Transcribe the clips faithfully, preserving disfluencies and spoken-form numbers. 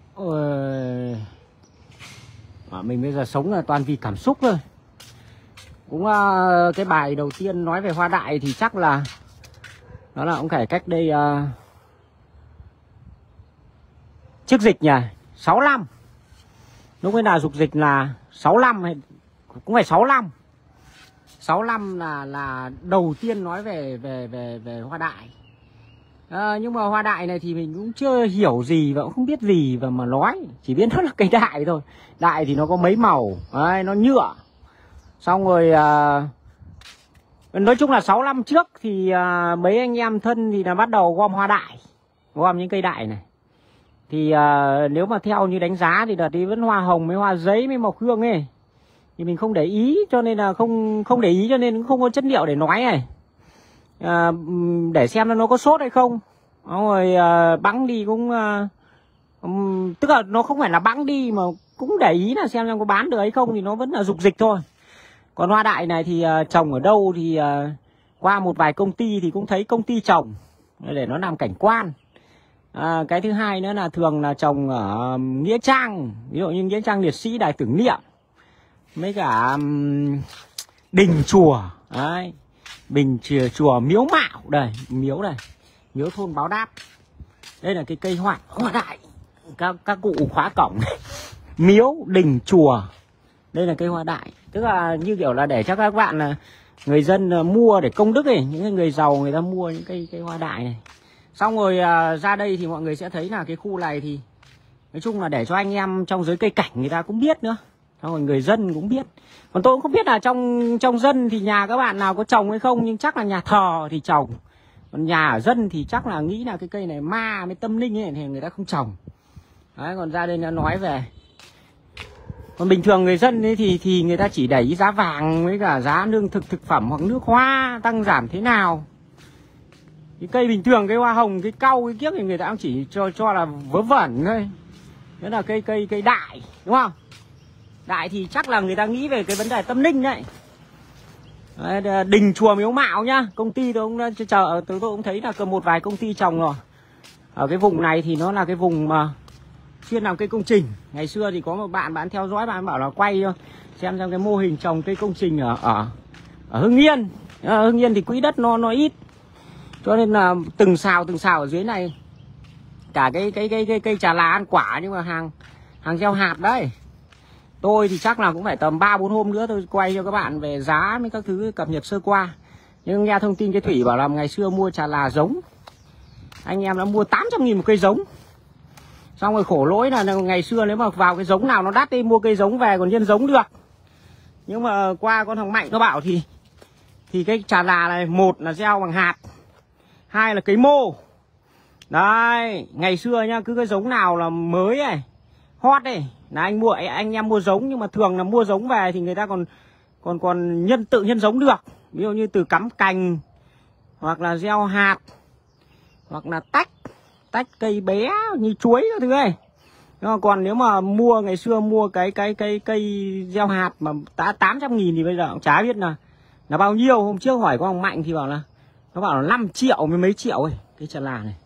Ôi... À, mình bây giờ sống là toàn vì cảm xúc thôi. Cũng uh, cái bài đầu tiên nói về hoa đại thì chắc là đó là cũng phải cách đây uh, trước dịch nhỉ, sáu năm. Lúc ấy là dục dịch là sáu năm hay cũng phải sáu năm. sáu năm là là đầu tiên nói về về về về hoa đại. À, nhưng mà hoa đại này thì mình cũng chưa hiểu gì và cũng không biết gì và mà nói, chỉ biết nó là cây đại thôi. Đại thì nó có mấy màu, đấy, nó nhựa. Xong rồi à, nói chung là sáu năm trước thì à, mấy anh em thân thì là bắt đầu gom hoa đại, gom những cây đại này. Thì à, nếu mà theo như đánh giá thì đợt đi vẫn hoa hồng với hoa giấy với mộc hương ấy, thì mình không để ý, cho nên là không không để ý cho nên cũng không có chất liệu để nói này. À, để xem nó có sốt hay không. Rồi à, bẵng đi cũng à, um, tức là nó không phải là bẵng đi mà cũng để ý là xem xem có bán được hay không, thì nó vẫn là dục dịch thôi. Còn hoa đại này thì uh, trồng ở đâu thì uh, qua một vài công ty thì cũng thấy công ty trồng để nó làm cảnh quan. À, cái thứ hai nữa là thường là trồng ở uh, nghĩa trang, ví dụ như nghĩa trang liệt sĩ, đài tưởng niệm, mấy cả um, đình chùa, đấy, bình chùa, chùa miếu mạo đây, miếu này, miếu thôn Báo Đáp. Đây là cái cây hoa hoa đại, các các cụ khóa cổng. Miếu, đình, chùa, đây là cây hoa đại. Tức là như kiểu là để cho các bạn là người dân mua để công đức ấy, những người giàu người ta mua những cây cây hoa đại này. Xong rồi à, ra đây thì mọi người sẽ thấy là cái khu này thì nói chung là để cho anh em trong giới cây cảnh người ta cũng biết nữa. Xong rồi người dân cũng biết. Còn tôi cũng không biết là trong trong dân thì nhà các bạn nào có trồng hay không, nhưng chắc là nhà thờ thì trồng. Còn nhà ở dân thì chắc là nghĩ là cái cây này ma với tâm linh ấy thì người ta không trồng. Đấy, còn ra đây nó nói về. Còn bình thường người dân ấy thì thì người ta chỉ để ý giá vàng với cả giá lương thực thực phẩm hoặc nước hoa tăng giảm thế nào. Cái cây bình thường, cái hoa hồng, cái cau, cái kiếc thì người ta cũng chỉ cho cho là vớ vẩn thôi. Đó là cây cây cây đại, đúng không? Đại thì chắc là người ta nghĩ về cái vấn đề tâm linh đấy. Đấy, đình chùa miếu mạo nhá. Công ty tôi cũng chờ, tôi cũng thấy là một vài công ty trồng rồi. Ở cái vùng này thì nó là cái vùng mà chuyên làm cây công trình. Ngày xưa thì có một bạn bạn theo dõi, bạn bảo là quay xem xem cái mô hình trồng cây công trình ở ở, ở Hưng Yên. Ở Hưng Yên thì quỹ đất nó nó ít, cho nên là từng xào từng xào ở dưới này cả cái cái cái cái cây trà lá ăn quả, nhưng mà hàng hàng gieo hạt đấy. Tôi thì chắc là cũng phải tầm ba bốn hôm nữa tôi quay cho các bạn về giá với các thứ cập nhật sơ qua. Nhưng nghe thông tin cái Thủy bảo là ngày xưa mua trà là giống, anh em đã mua tám trăm nghìn một cây giống. Xong rồi khổ lỗi là ngày xưa nếu mà vào cái giống nào nó đắt đi mua cây giống về còn nhân giống được. Nhưng mà qua con thằng Mạnh nó bảo thì thì cái trà là này, một là gieo bằng hạt, hai là cấy mô. Đấy, ngày xưa nhá, cứ cái giống nào là mới này, hot này là anh mua, anh em mua giống. Nhưng mà thường là mua giống về thì người ta còn còn còn nhân tự nhân giống được. Ví dụ như từ cắm cành, hoặc là gieo hạt, hoặc là tách tách cây bé như chuối các thứ ấy. Còn nếu mà mua ngày xưa mua cái cái cái cây gieo hạt mà đã tám trăm nghìn thì bây giờ cũng chả biết là là bao nhiêu. Hôm trước hỏi con Mạnh thì bảo là nó bảo là năm triệu với mấy triệu ấy, cái trà là này.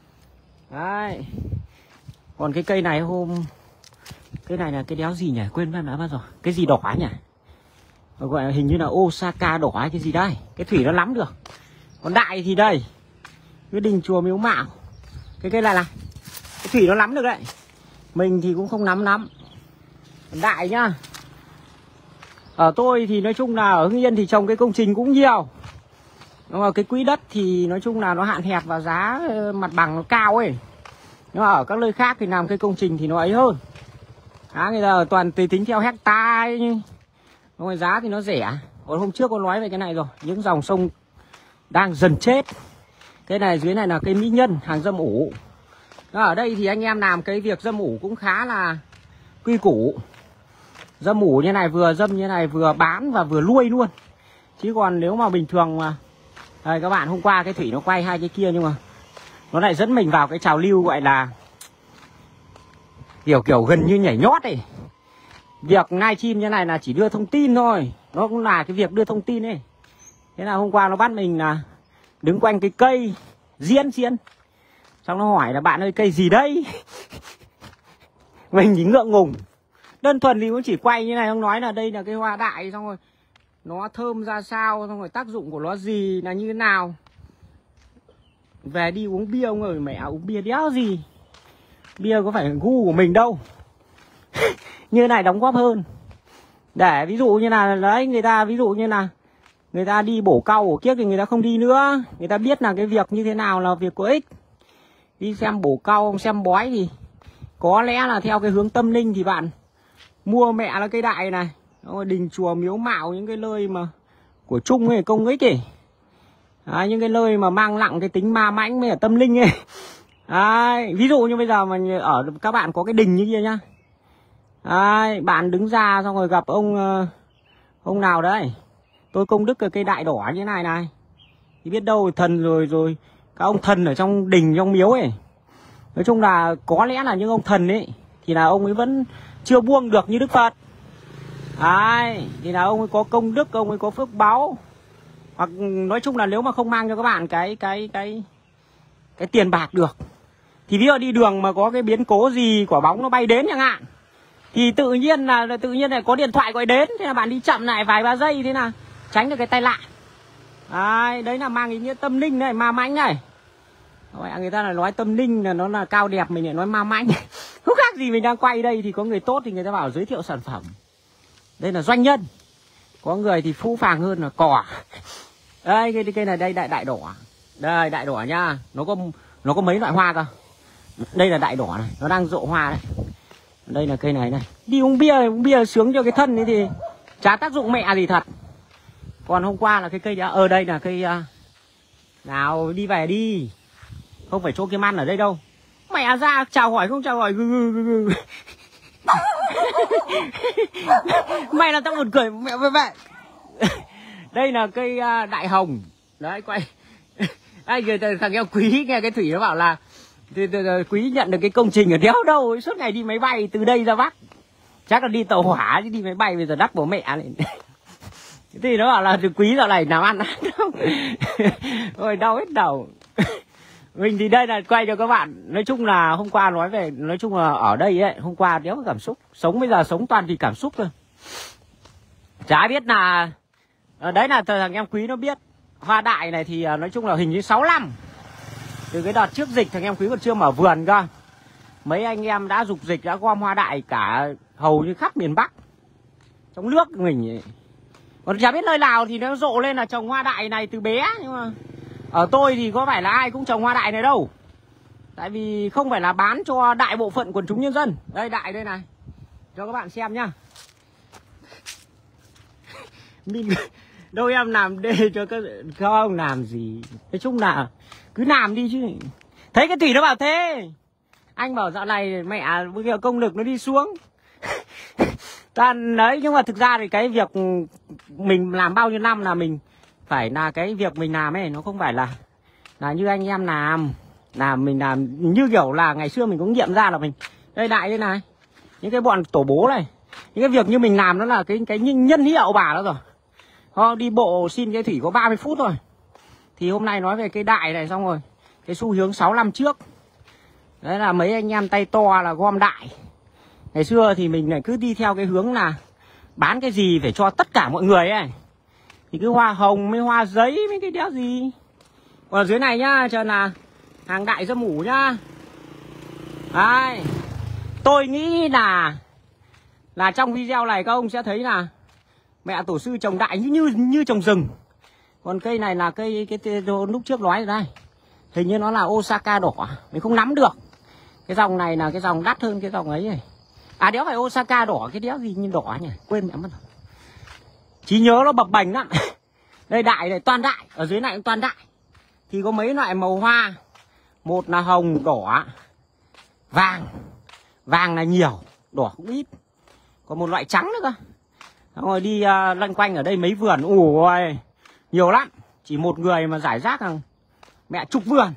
Đấy. Còn cái cây này hôm cái này là cái đéo gì nhỉ, quên mất đã bao rồi. Cái gì đỏ nhỉ, gọi là hình như là Osaka đỏ hay cái gì đây. Cái Thủy nó nắm được. Còn đại thì đây, cái đình chùa miếu mạo, cái cây này này, cái Thủy nó nắm được đấy, mình thì cũng không nắm lắm. Còn đại nhá, ở tôi thì nói chung là ở Hưng Yên thì trồng cái công trình cũng nhiều, nhưng mà cái quỹ đất thì nói chung là nó hạn hẹp và giá mặt bằng nó cao ấy. Nhưng mà ở các nơi khác thì làm cái công trình thì nó ấy hơn. Giá người ta toàn tùy tính theo hectare, nhưng mà giá thì nó rẻ. Còn hôm trước con nói về cái này rồi, những dòng sông đang dần chết. Cái này dưới này là cây mỹ nhân, hàng dâm ủ. Ở đây thì anh em làm cái việc dâm ủ cũng khá là quy củ. Dâm ủ như này, vừa dâm như này, vừa bán và vừa nuôi luôn. Chứ còn nếu mà bình thường mà đây, các bạn hôm qua cái Thủy nó quay hai cái kia, nhưng mà nó lại dẫn mình vào cái trào lưu gọi là kiểu kiểu gần như nhảy nhót ấy. Việc livestream như này là chỉ đưa thông tin thôi, nó cũng là cái việc đưa thông tin ấy. Thế là hôm qua nó bắt mình là đứng quanh cái cây diễn diễn, xong nó hỏi là bạn ơi cây gì đây. Mình chỉ ngượng ngùng. Đơn thuần thì cũng chỉ quay như này, không nói là đây là cái hoa đại, xong rồi nó thơm ra sao, xong rồi tác dụng của nó gì là như thế nào. Về đi uống bia ông ơi, mẹ uống bia đéo gì. Bia có phải gu của mình đâu. Như này đóng góp hơn. Để ví dụ như là đấy, người ta ví dụ như là người ta đi bổ cau bổ kiếc thì người ta không đi nữa. Người ta biết là cái việc như thế nào là việc có ích. Đi xem bổ cau, xem bói thì có lẽ là theo cái hướng tâm linh thì bạn mua mẹ là cây đại này. Đình chùa miếu mạo, những cái nơi mà của chung ấy, công ích ấy. Đấy, những cái nơi mà mang nặng cái tính ma mãnh với ở tâm linh ấy. Đấy, ví dụ như bây giờ mà ở các bạn có cái đình như kia nhá. Đấy, bạn đứng ra xong rồi gặp ông ông nào đấy, tôi công đức cái cây đại đỏ như này này, thì biết đâu thần rồi rồi các ông thần ở trong đình trong miếu ấy. Nói chung là có lẽ là những ông thần ấy thì là ông ấy vẫn chưa buông được như Đức Phật. Đấy, thì là ông ấy có công đức, ông ấy có phước báu. Hoặc nói chung là nếu mà không mang cho các bạn cái cái cái cái tiền bạc được, thì ví dụ đi đường mà có cái biến cố gì, quả bóng nó bay đến chẳng hạn, thì tự nhiên là tự nhiên là có điện thoại gọi đến, thế là bạn đi chậm lại vài ba giây, thế là tránh được cái tai nạn. Đấy, đấy là mang ý nghĩa tâm linh này, ma mãnh này. Người ta là nói tâm linh là nó là cao đẹp, mình lại nói ma mãnh. Không khác gì mình đang quay đây, thì có người tốt thì người ta bảo giới thiệu sản phẩm. Đây là doanh nhân. Có người thì phũ phàng hơn là cỏ. Đây, cái cây này đây đại đại đỏ. Đây đại đỏ nha. Nó có nó có mấy loại hoa cơ. Đây là đại đỏ này, nó đang rộ hoa này. Đây là cây này này. Đi uống bia, uống bia sướng cho cái thân ấy thì chả tác dụng mẹ gì thật. Còn hôm qua là cái cây đó, ở đây là cây uh, nào đi về đi. Không phải chỗ kiếm ăn ở đây đâu. Mẹ ra chào hỏi không chào hỏi. Mày là tao buồn cười mẹ với mẹ. Đây là cây uh, đại hồng. Đấy quay. Ai người thằng em Quý nghe cái Thủy nó bảo là thì, thì, thì, Quý nhận được cái công trình ở đéo đâu, suốt ngày đi máy bay từ đây ra Bắc. Chắc là đi tàu hỏa chứ đi máy bay bây giờ đắt bố mẹ này. Thì nó bảo là Quý dạo này làm ăn không. Ôi đau hết đầu. Mình thì đây là quay cho các bạn. Nói chung là hôm qua nói về, nói chung là ở đây ấy, hôm qua đéo có cảm xúc. Sống bây giờ sống toàn vì cảm xúc thôi. Chả biết là đấy là thằng em Quý nó biết. Hoa đại này thì nói chung là hình như sáu năm. Từ cái đợt trước dịch thằng em Quý còn chưa mở vườn cơ. Mấy anh em đã dục dịch, đã gom hoa đại cả hầu như khắp miền Bắc. Trong nước mình ấy. Còn chả biết nơi nào thì nó rộ lên là trồng hoa đại này từ bé. Nhưng mà ở tôi thì có phải là ai cũng trồng hoa đại này đâu. Tại vì không phải là bán cho đại bộ phận quần chúng nhân dân. Đây đại đây này, cho các bạn xem nhá. Mình đâu em làm đây cho các không làm gì. Nói chung là cứ làm đi chứ. Thấy cái Thủy nó bảo thế. Anh bảo dạo này mẹ bây giờ công lực nó đi xuống. Ta đấy, nhưng mà thực ra thì cái việc mình làm bao nhiêu năm là mình phải là cái việc mình làm ấy, nó không phải là là như anh em làm. Làm mình làm như kiểu là ngày xưa mình cũng nghiệm ra là mình đây đại đây này. Những cái bọn tổ bố này, những cái việc như mình làm nó là cái cái nhân hiệu bà đó rồi. Thôi, đi bộ xin cái Thủy có ba mươi phút thôi. Thì hôm nay nói về cái đại này xong rồi. Cái xu hướng sáu năm trước. Đấy là mấy anh em tay to là gom đại. Ngày xưa thì mình lại cứ đi theo cái hướng là bán cái gì phải cho tất cả mọi người ấy. Thì cứ hoa hồng, mấy hoa giấy, mấy cái đéo gì. Còn ở dưới này nhá, chờ là hàng đại dâm ủ nhá. Đấy. Tôi nghĩ là là trong video này các ông sẽ thấy là mẹ tổ sư trồng đại như như, như trồng rừng. Còn cây này là cây cái, cái, cái lúc trước nói rồi đây. Hình như nó là Osaka đỏ, mình không nắm được. Cái dòng này là cái dòng đắt hơn cái dòng ấy này. À đéo phải Osaka đỏ, cái đéo gì như đỏ nhỉ, quên mẹ mất rồi. Trí nhớ nó bập bềnh lắm. Đây đại này toàn đại, ở dưới này cũng toàn đại. Thì có mấy loại màu hoa. Một là hồng, đỏ, vàng. Vàng là nhiều, đỏ cũng ít. Còn một loại trắng nữa cơ. Rồi đi uh, loanh quanh ở đây mấy vườn, ủi nhiều lắm. Chỉ một người mà giải rác rằng mẹ chục vườn.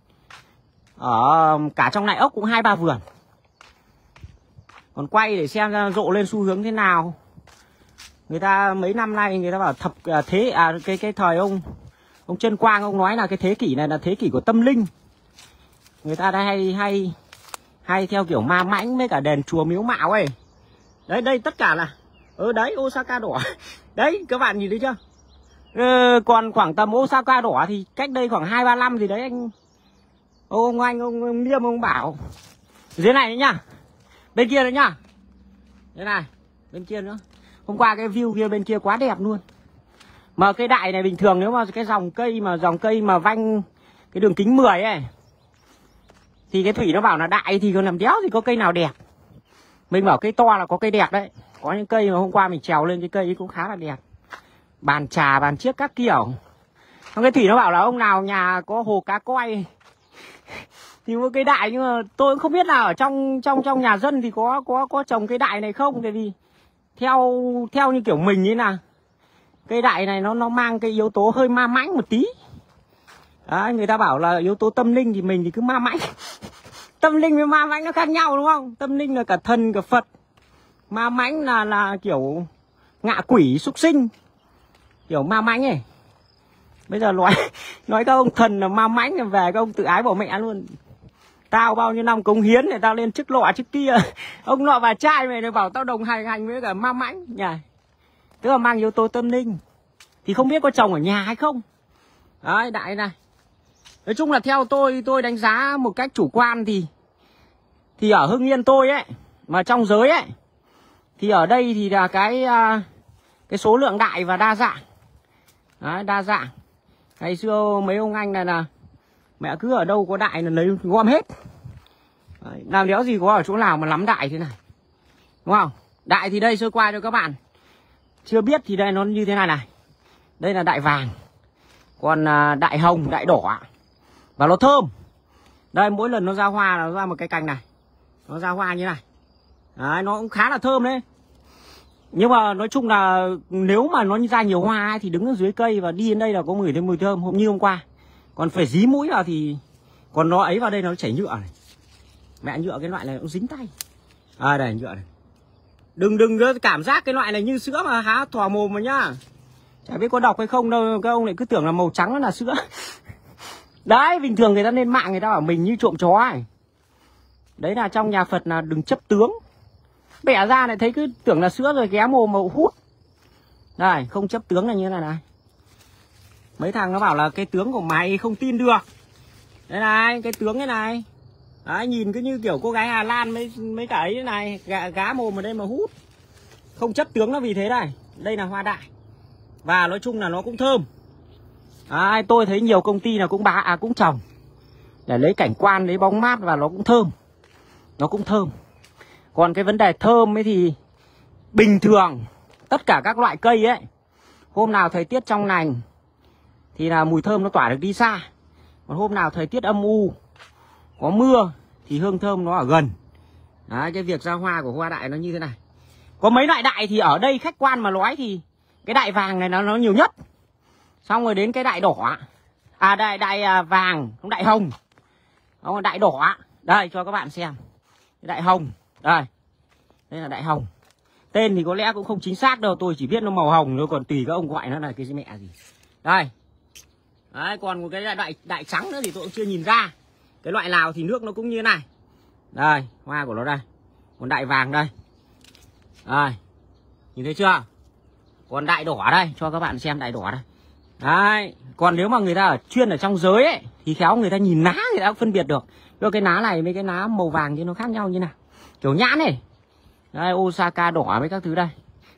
Ở cả trong này ốc cũng hai ba vườn. Còn quay để xem ra rộ lên xu hướng thế nào. Người ta mấy năm nay người ta bảo thập à, thế à cái cái thời ông ông Trân Quang ông nói là cái thế kỷ này là thế kỷ của tâm linh. Người ta đã hay hay hay theo kiểu ma mãnh với cả đền chùa miếu mạo ấy. Đấy, đây tất cả là ở ừ, đấy Osaka đỏ. Đấy các bạn nhìn thấy chưa? Ừ, còn khoảng tầm Osaka đỏ thì cách đây khoảng hai ba năm thì đấy anh ông anh ông, ông Liêm ông bảo dưới này đấy nhá, bên kia đấy nhá, thế này bên kia nữa. Hôm qua cái view kia bên kia quá đẹp luôn. Mà cây đại này bình thường nếu mà cái dòng cây mà dòng cây mà vanh cái đường kính mười ấy thì cái Thủy nó bảo là đại thì còn làm đéo thì có cây nào đẹp. Mình bảo cây to là có cây đẹp đấy. Có những cây mà hôm qua mình trèo lên cái cây ấy cũng khá là đẹp. Bàn trà, bàn chiếc các kiểu. Còn cái Thủy nó bảo là ông nào nhà có hồ cá coi thì mua cây đại, nhưng mà tôi cũng không biết là ở trong trong trong nhà dân thì có có có trồng cây đại này không, tại vì theo theo như kiểu mình ấy là cây đại này nó nó mang cái yếu tố hơi ma mãnh một tí. Đấy, người ta bảo là yếu tố tâm linh thì mình thì cứ ma mãnh. Tâm linh với ma mãnh nó khác nhau đúng không? Tâm linh là cả thần cả Phật. Ma mãnh là là kiểu ngạ quỷ súc sinh, kiểu ma mãnh ấy. Bây giờ nói nói các ông thần là ma mãnh là về các ông tự ái bỏ mẹ luôn. Tao bao nhiêu năm cống hiến để tao lên chức lọ chức kia. Ông nọ bà trai mày bảo tao đồng hành hành với cả ma mãnh nhỉ. Tức là mang yếu tố tâm linh. Thì không biết có trồng ở nhà hay không. Đấy, đại này. Nói chung là theo tôi, tôi đánh giá một cách chủ quan thì thì ở Hưng Yên tôi ấy, mà trong giới ấy, thì ở đây thì là cái cái số lượng đại và đa dạng. Đấy, đa dạng. Ngày xưa mấy ông anh này là mẹ cứ ở đâu có đại là lấy gom hết. Đấy, làm đéo gì có ở chỗ nào mà lắm đại thế này. Đúng không? Đại thì đây sơ qua cho các bạn chưa biết thì đây nó như thế này này. Đây là đại vàng. Còn đại hồng, đại đỏ. Và nó thơm. Đây mỗi lần nó ra hoa là nó ra một cái cành này. Nó ra hoa như này. Đấy, nó cũng khá là thơm đấy. Nhưng mà nói chung là nếu mà nó ra nhiều hoa ấy, thì đứng ở dưới cây và đi đến đây là có ngửi thấy mùi thơm hôm như hôm qua. Còn phải dí mũi vào thì còn nó ấy vào đây nó chảy nhựa này. Mẹ nhựa cái loại này cũng dính tay. À đây nhựa này. Đừng đừng cảm giác cái loại này như sữa mà há thò mồm mà nhá. Chả biết có đọc hay không đâu, các ông lại cứ tưởng là màu trắng là sữa. Đấy, bình thường người ta lên mạng người ta bảo mình như trộm chó ấy. Đấy là trong nhà Phật là đừng chấp tướng. Bẻ ra lại thấy cứ tưởng là sữa rồi ghé mồm mà hút. Đây, không chấp tướng là như thế này này. Mấy thằng nó bảo là cái tướng của mày không tin được. Đây này, cái tướng thế này. Đấy, nhìn cứ như kiểu cô gái Hà Lan mấy mấy cái ấy này, gá, gá mồm ở đây mà hút. Không chấp tướng nó vì thế đây. Đây là hoa đại. Và nói chung là nó cũng thơm. Đấy, tôi thấy nhiều công ty là cũng bá à cũng trồng để lấy cảnh quan, lấy bóng mát và nó cũng thơm. Nó cũng thơm. Còn cái vấn đề thơm ấy thì bình thường tất cả các loại cây ấy, hôm nào thời tiết trong lành thì là mùi thơm nó tỏa được đi xa. Còn hôm nào thời tiết âm u, có mưa thì hương thơm nó ở gần. Đấy, cái việc ra hoa của hoa đại nó như thế này. Có mấy loại đại thì ở đây khách quan mà nói thì cái đại vàng này nó nó nhiều nhất. Xong rồi đến cái đại đỏ. À đại đại à, vàng, không đại hồng. Đó, đại đỏ. Đây cho các bạn xem. Đại hồng. Đây. Đây là đại hồng. Tên thì có lẽ cũng không chính xác đâu, tôi chỉ biết nó màu hồng thôi, còn tùy các ông gọi nó là cái mẹ gì. Đây. Đấy, còn một cái đại đại trắng nữa thì tôi cũng chưa nhìn ra. Cái loại nào thì nước nó cũng như thế này. Đây, hoa của nó đây. Còn đại vàng đây. Đây. Nhìn thấy chưa? Còn đại đỏ đây, cho các bạn xem đại đỏ đây. Đấy, còn nếu mà người ta ở chuyên ở trong giới ấy thì khéo người ta nhìn lá người ta cũng phân biệt được. Rồi cái lá này với cái lá màu vàng thì nó khác nhau như nào. Kiểu nhãn này. Đây, Osaka đỏ với các thứ đây.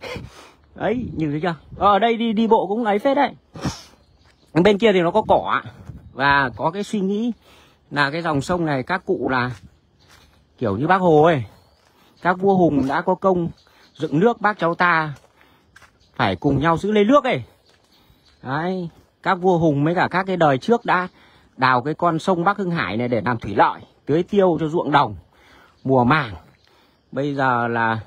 Đấy, nhìn thấy chưa? Ở đây đi đi bộ cũng ấy phết đấy. Bên kia thì nó có cỏ. Và có cái suy nghĩ là cái dòng sông này các cụ là kiểu như Bác Hồ ấy. Các vua hùng đã có công dựng nước, bác cháu ta phải cùng nhau giữ lấy nước ấy. Đấy, các vua hùng với cả các cái đời trước đã đào cái con sông Bắc Hưng Hải này để làm thủy lợi, tưới tiêu cho ruộng đồng, mùa màng. Bây giờ là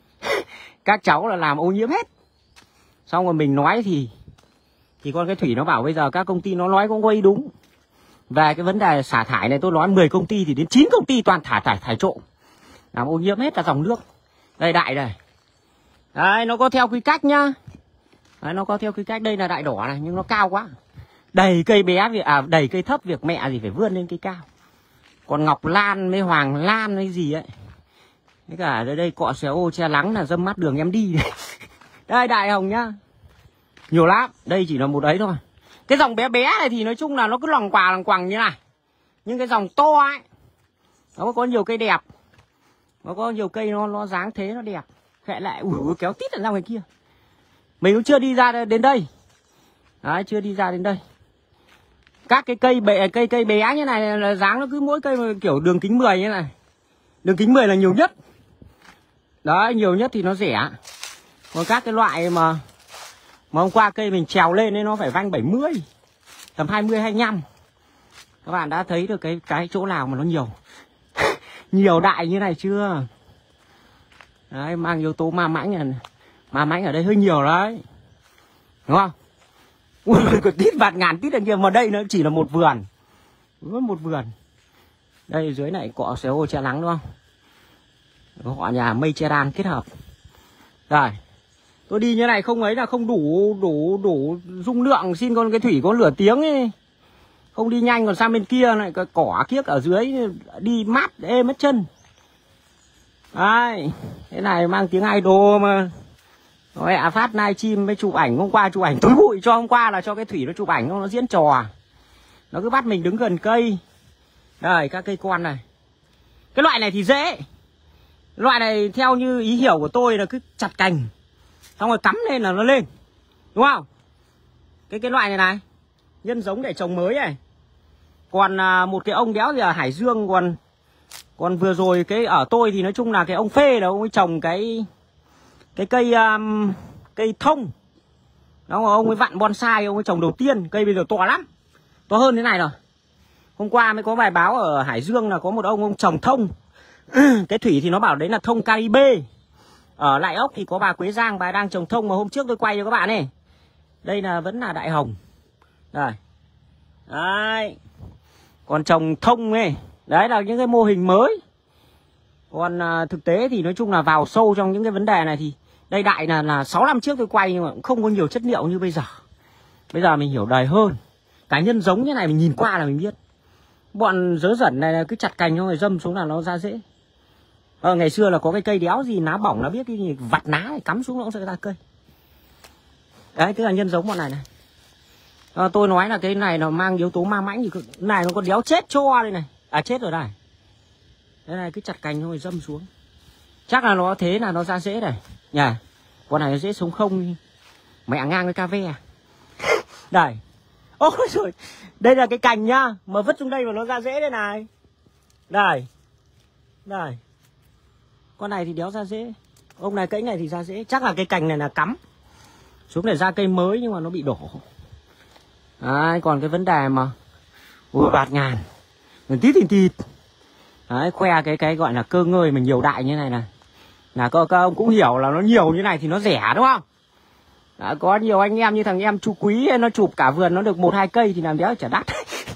các cháu là làm ô nhiễm hết. Xong rồi mình nói thì thì con cái Thủy nó bảo bây giờ các công ty nó nói cũng có ý đúng. Về cái vấn đề xả thải này tôi nói mười công ty thì đến chín công ty toàn thả thải thải trộm. Làm ô nhiễm hết cả dòng nước. Đây đại đây. Đấy, nó có theo quy cách nhá. Đấy, nó có theo quy cách, đây là đại đỏ này nhưng nó cao quá. Đầy cây bé việc à đầy cây thấp việc mẹ gì phải vươn lên cây cao. Còn ngọc lan với hoàng lan hay gì ấy. Với cả đây, đây cọ xéo ô che nắng là dâm mắt đường em đi. Đây đại hồng nhá. Nhiều lắm. Đây chỉ là một ấy thôi. Cái dòng bé bé này thì nói chung là nó cứ lòng quà lòng quằng như này. Nhưng cái dòng to ấy, nó có nhiều cây đẹp. Nó có nhiều cây nó nó dáng thế nó đẹp. Khẽ lại ủi kéo tít ra ngoài kia. Mình cũng chưa đi ra đến đây. Đấy, chưa đi ra đến đây. Các cái cây bệ cây cây bé như này là dáng nó cứ mỗi cây kiểu đường kính mười như này. Đường kính mười là nhiều nhất. Đấy, nhiều nhất thì nó rẻ. Còn các cái loại mà mà hôm qua cây mình trèo lên ấy nó phải vanh bảy mươi, tầm hai mươi hai mươi lăm. Các bạn đã thấy được cái cái chỗ nào mà nó nhiều. Nhiều đại như này chưa? Đấy, mang yếu tố ma mãnh này. Ma mãnh ở đây hơi nhiều đấy. Đúng không? Ui, có tít bạt ngàn tít đằng kia mà đây nó chỉ là một vườn. Một vườn. Đây dưới này cọ xéo ô che nắng đúng không? Họ nhà mây che đan kết hợp. Rồi. Tôi đi như này không ấy là không đủ đủ đủ dung lượng, xin con cái thủy có nửa tiếng ấy. Không đi nhanh còn sang bên kia lại cái cỏ kiếc ở dưới đi mát ê mất chân. Đấy, thế này mang tiếng idol mà. Rồi à phát live stream với chụp ảnh hôm qua chụp ảnh tối bụi cho hôm qua là cho cái thủy nó chụp ảnh nó diễn trò. Nó cứ bắt mình đứng gần cây. Đây các cây con này. Cái loại này thì dễ. Loại này theo như ý hiểu của tôi là cứ chặt cành xong rồi cắm lên là nó lên. Đúng không? Cái cái loại này này nhân giống để trồng mới này. Còn à, một cái ông đéo gì ở Hải Dương. Còn còn vừa rồi cái ở tôi thì nói chung là cái ông Phê là ông ấy trồng cái cái cây um, cây thông. Đó, ông ấy vặn bonsai, ông ấy trồng đầu tiên. Cây bây giờ to lắm, to hơn thế này rồi. Hôm qua mới có bài báo ở Hải Dương là có một ông ông trồng thông. Cái thủy thì nó bảo đấy là thông Caribe. Ở Lại Ốc thì có bà Quế Giang, bà đang trồng thông mà hôm trước tôi quay cho các bạn này. Đây là vẫn là đại hồng. Đây. Đấy. Còn trồng thông ấy, đấy là những cái mô hình mới. Còn à, thực tế thì nói chung là vào sâu trong những cái vấn đề này thì đây đại là là sáu năm trước tôi quay nhưng mà cũng không có nhiều chất liệu như bây giờ. Bây giờ mình hiểu đời hơn. Cá nhân giống như này mình nhìn qua là mình biết. Bọn dớ dẩn này là cứ chặt cành cho người dâm xuống là nó ra dễ. Ờ, ngày xưa là có cái cây đéo gì ná bỏng nó biết cái gì vặt ná cắm xuống nó cũng sẽ ra cây. Đấy, tức là nhân giống bọn này này. À, tôi nói là cái này nó mang yếu tố ma mãnh thì cái này nó có đéo chết cho đây này. À chết rồi đây. Cái này cứ chặt cành thôi dâm xuống. Chắc là nó thế là nó ra dễ này. Nhà. Con này nó dễ sống không. Mẹ ngang với cà ve. Đây. Ôi trời. Đây là cái cành nhá. Mà vứt xuống đây mà nó ra dễ đây này. Đây. Đây. Con này thì đéo ra dễ. Ông này cẫy này thì ra dễ. Chắc là cái cành này là cắm xuống để ra cây mới nhưng mà nó bị đổ. Đấy, còn cái vấn đề mà ui bạt ngàn mình tít tít tít. Đấy, khoe cái cái gọi là cơ ngơi mà nhiều đại như này này là các, các ông cũng hiểu là nó nhiều như này thì nó rẻ đúng không? Đã có nhiều anh em như thằng em chú Quý nó chụp cả vườn nó được một hai cây thì làm đéo chả đắt.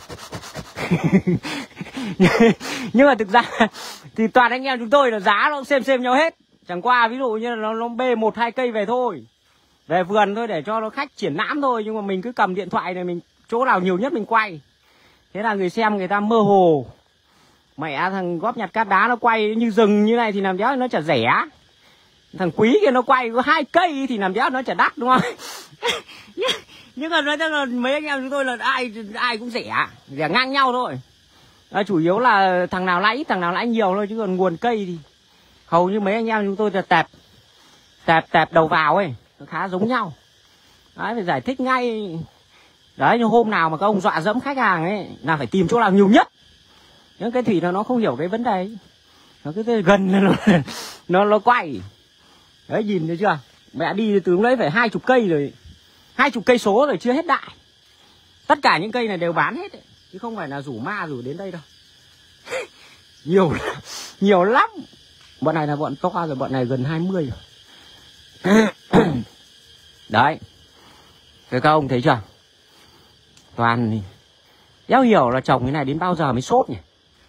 Nhưng mà thực ra thì toàn anh em chúng tôi là giá nó cũng xem xem nhau hết. Chẳng qua ví dụ như là nó, nó bê một hai cây về thôi, về vườn thôi để cho nó khách triển lãm thôi. Nhưng mà mình cứ cầm điện thoại này mình chỗ nào nhiều nhất mình quay. Thế là người xem người ta mơ hồ. Mẹ thằng góp nhặt cát đá nó quay như rừng như này thì làm đéo nó chả rẻ. Thằng Quý kia nó quay có hai cây thì làm đéo nó chả đắt đúng không? Nhưng mà nói là mấy anh em chúng tôi là ai ai cũng rẻ, rẻ ngang nhau thôi. À, chủ yếu là thằng nào lãi ít thằng nào lãi nhiều thôi, chứ còn nguồn cây thì hầu như mấy anh em chúng tôi là tẹp tẹp tẹp đầu vào ấy, nó khá giống nhau. Đấy, phải giải thích ngay. Đấy, nhưng hôm nào mà các ông dọa dẫm khách hàng ấy là phải tìm chỗ nào nhiều nhất. Những cái thủy nó không hiểu cái vấn đề ấy. Nó cứ gần nó nó nó quay. Đấy, nhìn thấy chưa? Mẹ đi từ đấy phải hai chục cây rồi, hai chục cây số rồi chưa hết đại. Tất cả những cây này đều bán hết ấy. Chứ không phải là rủ ma rủ đến đây đâu. Nhiều lắm, nhiều lắm. Bọn này là bọn to rồi, bọn này gần hai mươi rồi. Đấy. Thế các ông thấy chưa? Toàn thì đéo hiểu là trồng cái này đến bao giờ mới sốt nhỉ.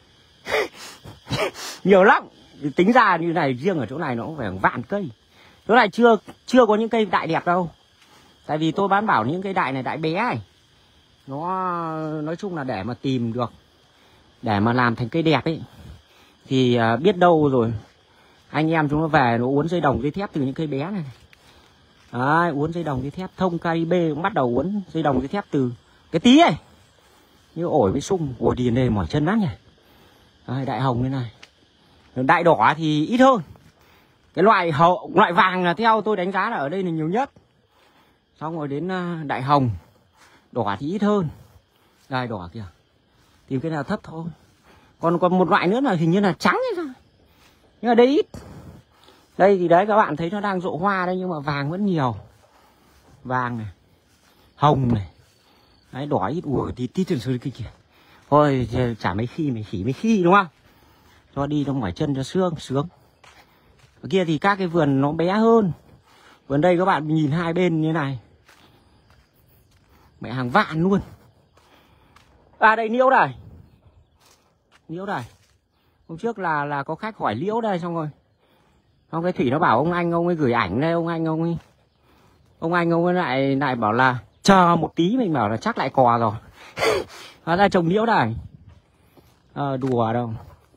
Nhiều lắm. Tính ra như này riêng ở chỗ này nó cũng phải vạn cây. Chỗ này chưa chưa có những cây đại đẹp đâu. Tại vì tôi bán bảo những cây đại này đại bé này. Nó nói chung là để mà tìm được để mà làm thành cây đẹp ấy thì uh, biết đâu rồi anh em chúng nó về nó uốn dây đồng dây thép từ những cây bé này. Đấy, uốn dây đồng dây thép. Thông Caribe cũng bắt đầu uốn dây đồng dây thép từ cái tí này, như ổi với sung. Ổi điền này mỏi chân lắm nhỉ. Đấy, đại hồng như này. Đại đỏ thì ít hơn. Cái loại hậu loại vàng là theo tôi đánh giá là ở đây là nhiều nhất. Xong rồi đến uh, đại hồng. Đỏ thì ít hơn. Đây đỏ kìa. Tìm cái nào thấp thôi. Còn còn một loại nữa là hình như là trắng hay sao. Nhưng mà đây ít. Đây thì đấy các bạn thấy nó đang rộ hoa đây, nhưng mà vàng vẫn nhiều. Vàng này, hồng này. Đấy đỏ ít. Ủa tí tí trên dưới kia kìa. Thôi chả mấy khi mày khỉ mấy khi đúng không? Cho đi nó mỏi chân cho sướng sướng. Ở kia thì các cái vườn nó bé hơn. Vườn đây các bạn nhìn hai bên như này. Mẹ hàng vạn luôn. À đây liễu đây. Liễu đây. Hôm trước là là có khách hỏi liễu đây, xong rồi xong cái Thủy nó bảo ông anh ông ấy gửi ảnh đây, ông anh ông ấy ông anh ông ấy lại lại bảo là chờ một tí, mình bảo là chắc lại cò rồi. Hóa ra trồng liễu đây. À, đùa đâu.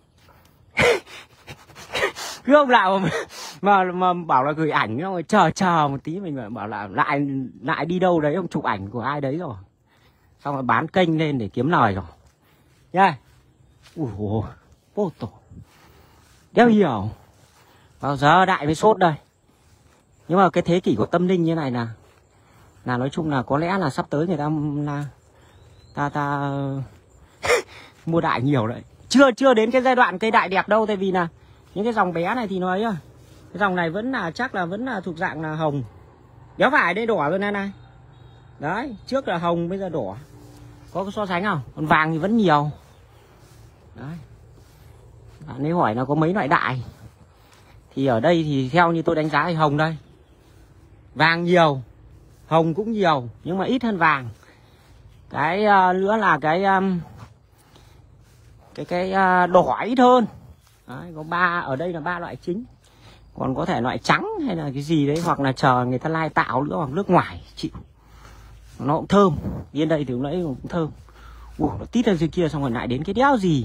Cứ ông nào mà, mà mà bảo là gửi ảnh xong rồi chờ chờ một tí, mình bảo là lại lại đi đâu đấy ông chụp ảnh của ai đấy rồi. Xong rồi bán kênh lên để kiếm lời rồi. Nhá. Ui ôi, vô tổ. Đéo hiểu. Bao giờ đại mới sốt đây. Nhưng mà cái thế kỷ của tâm linh như này là là nói chung là có lẽ là sắp tới người ta là ta ta mua đại nhiều đấy. Chưa chưa đến cái giai đoạn cây đại đẹp đâu, tại vì là những cái dòng bé này thì nó ấy rồi. Cái dòng này vẫn là chắc là vẫn là thuộc dạng là hồng. Đéo phải đây đỏ rồi này này. Đấy, trước là hồng bây giờ đỏ. Có cái so sánh không? Còn vàng thì vẫn nhiều. Đấy. Bạn nếu hỏi nó có mấy loại đại thì ở đây thì theo như tôi đánh giá thì hồng đây. Vàng nhiều, hồng cũng nhiều nhưng mà ít hơn vàng. Cái uh, nữa là cái um, cái cái uh, đỏ ít hơn. Đấy, có ba ở đây là ba loại chính. Còn có thể loại trắng hay là cái gì đấy, hoặc là chờ người ta lai tạo nữa, hoặc nước ngoài chịu. Nó cũng thơm. Yên đây thì lúc nãy cũng thơm. Ủa, nó tít ra dưới kia xong rồi lại đến cái đéo gì.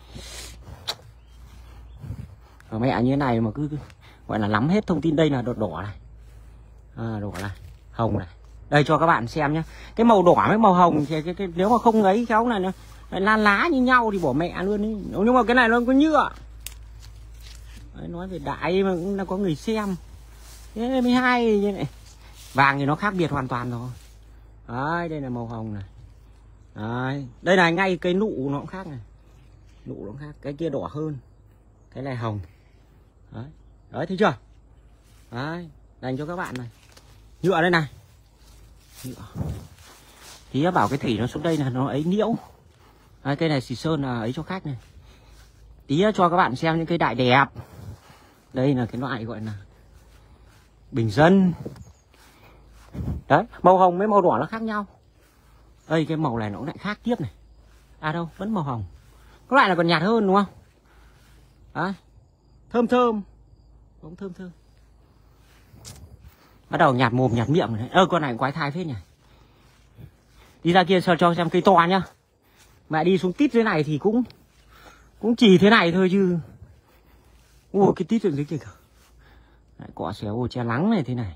Ở mẹ như thế này mà cứ gọi là nắm hết thông tin. Đây là đỏ đỏ này. À, đỏ này, hồng này. Đây cho các bạn xem nhé. Cái màu đỏ với màu hồng thì cái, cái, nếu mà không ấy khéo này nó lại lan lá như nhau thì bỏ mẹ luôn ý. Nhưng mà cái này nó có nhựa. Đấy, nói về đại mà cũng đã có người xem. Thế mới hay như này. Vàng thì nó khác biệt hoàn toàn rồi. Đấy, đây là màu hồng này. Đấy, đây là ngay cây nụ nó cũng khác này. Nụ nó cũng khác, cái kia đỏ hơn. Cái này hồng. Đấy, đấy thấy chưa? Đấy, dành cho các bạn này. Nhựa đây này. Nhựa. Tí bảo cái Thủy nó xuống đây là nó ấy liễu. Đấy, cây này xì sơn là ấy cho khách này. Tí cho các bạn xem những cây đại đẹp. Đây là cái loại gọi là bình dân. Đấy, màu hồng với màu đỏ nó khác nhau. Đây cái màu này nó lại khác tiếp này. À đâu, vẫn màu hồng. Cái loại này còn nhạt hơn đúng không? Đấy. Thơm thơm. Cũng thơm thơm. Bắt đầu nhạt mồm nhạt miệng này. Ơ con này quái thai phết nhỉ. Đi ra kia cho cho xem cây to nhá. Mẹ đi xuống tít dưới này thì cũng cũng chỉ thế này thôi chứ. Ủa cái tít ở dưới kia kìa. Lại cọ xéo che nắng này thế này.